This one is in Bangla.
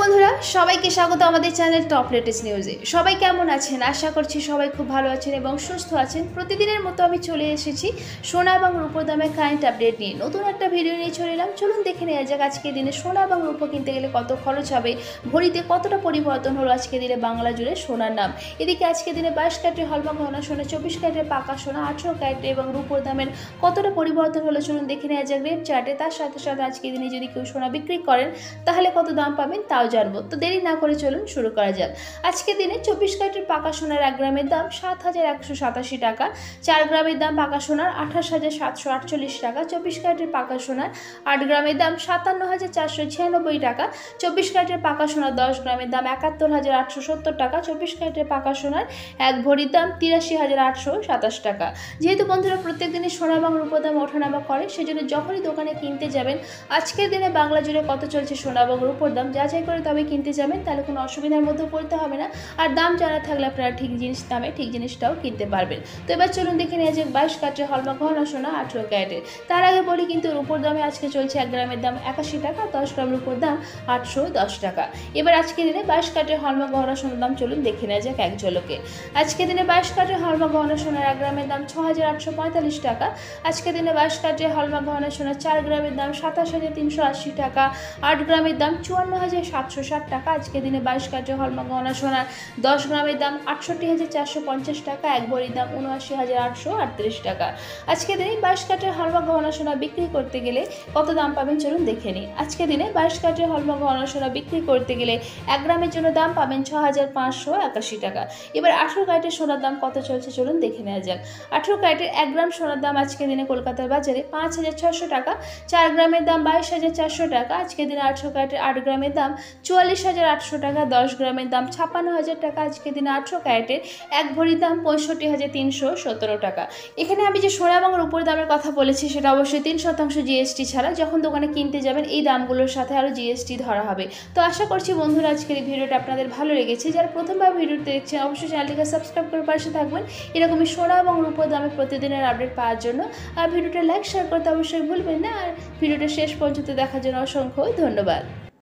বন্ধুরা সবাইকে স্বাগত আমাদের চ্যানেল টপ লেটেস্ট নিউজে। সবাই কেমন আছেন? আশা করছি সবাই খুব ভালো আছেন এবং সুস্থ আছেন। প্রতিদিনের মতো আমি চলে এসেছি সোনা এবং রূপোর দামের কারেন্ট আপডেট নিয়ে। নতুন একটা ভিডিও নিয়ে চলে এলাম। চলুন দেখে নেওয়া যাক আজকের দিনে সোনা এবং রূপো কিনতে গেলে কত খরচ হবে, ভরিতে কতটা পরিবর্তন হলো আজকের দিনে বাংলা জুড়ে সোনার নাম। এদিকে আজকের দিনে 22 ক্যারেটের হলমার্ক গহনা সোনা, 24 ক্যারেটের পাকা সোনা, 18 ক্যারেট এবং রূপোর দামের কতটা পরিবর্তন হলো চলুন দেখে নেওয়া যাক রেট চার্টে। তার সাথে সাথে আজকের দিনে যদি কেউ সোনা বিক্রি করেন তাহলে কত দাম পাবেন তাও জানবো। তো দেরি না করে চলুন শুরু করা যাক। আজকের দিনে 24 ক্যারেটের পাকা সোনার 1 গ্রামের দাম 7,187 টাকা, 4 গ্রামের দাম পাকা সোনার 28,748 টাকা, 24 ক্যারেটের পাকা সোনার 8 গ্রামের দাম 57,496 টাকা, 24 ক্যারেটের পাকা সোনার 10 গ্রামের দাম 71,870 টাকা, 24 ক্যারেটের পাকা সোনার 1 ভরির দাম 83,827 টাকা। যেহেতু বন্ধুরা প্রত্যেক দিনই সোনা এবং রূপোর দাম ওঠানামা করে, সেজন্য যখনই দোকানে কিনতে যাবেন আজকের দিনে বাংলা জুড়ে কত চলছে সোনা এবং রূপোর দাম যাচাই করে তবে কিনতে যাবেন, তাহলে কোনো অসুবিধার মধ্যে পড়তে হবে না। আর দাম জানা থাকলে আপনারা ঠিক দামে ঠিক জিনিসটাও কিনতে পারবেন। তো এবার চলুন দেখে নেওয়া যাক 22 ক্যারেটের হলমার্ক গহনা সোনা 18 ক্যারেটের। তার আগে বলি কিন্তু রূপোর দামে আজকে চলছে 1 গ্রামের দাম 81 টাকা, 10 গ্রাম রূপোর দাম 810 টাকা। এবার আজকের দিনে 22 ক্যারেটের হলমার্ক গহনা সোনার দাম চলুন দেখে নেওয়া যাক এক ঝলকে। আজকের দিনে 22 ক্যারেটের হলমার্ক গহনা সোনার 1 গ্রামের দাম 6,845 টাকা। আজকের দিনে 22 ক্যারেটের হলমার্ক গহনা সোনার 4 গ্রামের দাম 27,380 টাকা, 8 গ্রামের দাম 54,760 টাকা। আজকের দিনে 22 ক্যারেটের হলমার্ক গহনা সোনার 10 গ্রামের দাম 68,450 টাকা, 1 ভরির দাম 79,838 টাকা। আজকের দিনে 22 ক্যারেটের হলমার্ক গহনা সোনা বিক্রি করতে গেলে কত দাম পাবেন চলুন দেখে নিই। আজকের দিনে 22 ক্যারেটের হলমার্ক গহনা সোনা বিক্রি করতে গেলে 1 গ্রামের জন্য দাম পাবেন 6,581 টাকা। এবার 18 ক্যারেটের সোনার দাম কত চলছে চলুন দেখে নেওয়া যাক। 18 ক্যারেটের 1 গ্রাম সোনার দাম আজকের দিনে কলকাতার বাজারে 5,600 টাকা, 4 গ্রামের দাম 22,400 টাকা। আজকের দিনে 18 ক্যারেটের 8 গ্রামের দাম 44,800 টাকা, 10 গ্রামের দাম 56,000 টাকা। আজকের দিনে 18 ক্যারেটের 1 ভরির দাম 65,317 টাকা। এখানে আমি যে সোনা এবং রূপোর দামের কথা বলেছি সেটা অবশ্যই 3% জিএসটি ছাড়া। যখন দোকানে কিনতে যাবেন এই দামগুলোর সাথে আরও জিএসটি ধরা হবে। তো আশা করছি বন্ধুরা আজকের এই ভিডিওটা আপনাদের ভালো লেগেছে। যারা প্রথমবার ভিডিওটি দেখছেন অবশ্যই চ্যানেলটিকে সাবস্ক্রাইব করে পাশে থাকবেন এরকমই সোনা এবং রূপোর দামে প্রতিদিনের আপডেট পাওয়ার জন্য। আর ভিডিওটা লাইক শেয়ার করতে অবশ্যই ভুলবেন না। আর ভিডিওটা শেষ পর্যন্ত দেখার জন্য অসংখ্য ধন্যবাদ।